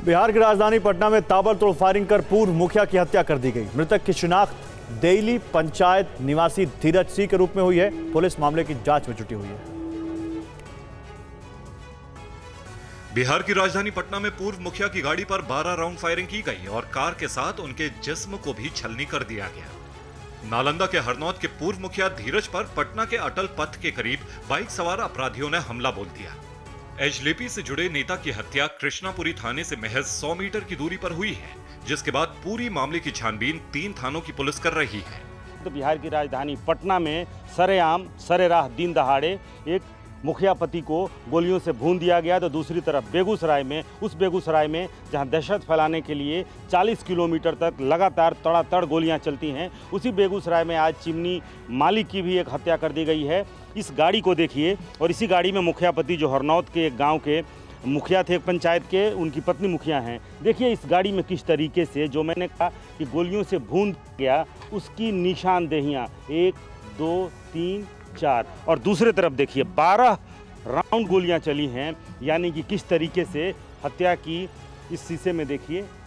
बिहार की राजधानी पटना में ताबड़तोड़ फायरिंग कर पूर्व मुखिया की हत्या कर दी गई। मृतक की शिनाख्त देइली पंचायत निवासी धीरज सिंह के रूप में हुई है। पुलिस मामले की जांच में जुटी हुई है। बिहार की राजधानी पटना में पूर्व मुखिया की गाड़ी पर 12 राउंड फायरिंग की गई और कार के साथ उनके जिस्म को भी छलनी कर दिया गया। नालंदा के हरनौत के पूर्व मुखिया धीरज पर पटना के अटल पथ के करीब बाइक सवार अपराधियों ने हमला बोल दिया। एजलेपी से जुड़े नेता की हत्या कृष्णापुरी थाने से महज 100 मीटर की दूरी पर हुई है, जिसके बाद पूरी मामले की छानबीन 3 थानों की पुलिस कर रही है। तो बिहार की राजधानी पटना में सरेआम सरेराह दिन दहाड़े एक मुखिया पति को गोलियों से भून दिया गया। तो दूसरी तरफ बेगूसराय में जहां दहशत फैलाने के लिए 40 किलोमीटर तक लगातार तड़ातड़ गोलियां चलती हैं, उसी बेगूसराय में आज चिमनी मालिक की भी एक हत्या कर दी गई है। इस गाड़ी को देखिए, और इसी गाड़ी में मुखिया पति जो हरनौत के एक गाँव के मुखिया थे, एक पंचायत के, उनकी पत्नी मुखिया हैं। देखिए इस गाड़ी में किस तरीके से, जो मैंने कहा कि गोलियों से भून गया, उसकी निशानदेहियाँ 1 2 3 4, और दूसरे तरफ देखिए 12 राउंड गोलियां चली हैं। यानी कि किस तरीके से हत्या की। इस शीशे में देखिए